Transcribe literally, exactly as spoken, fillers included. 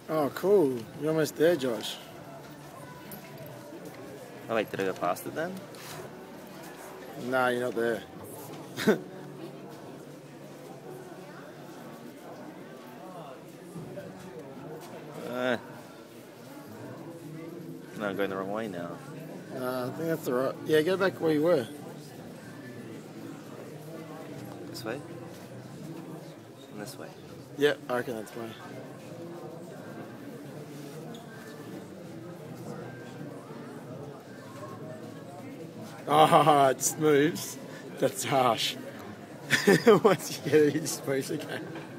Oh, cool. You're almost there, Josh. Oh wait, did I go past it then? Nah, you're not there. Uh, no, I'm going the wrong way now. Nah, I think that's the right. Yeah, go back where you were. This way? And this way? Yep, I reckon that's me. Oh, it moves. That's harsh. Once you get it, you just push again.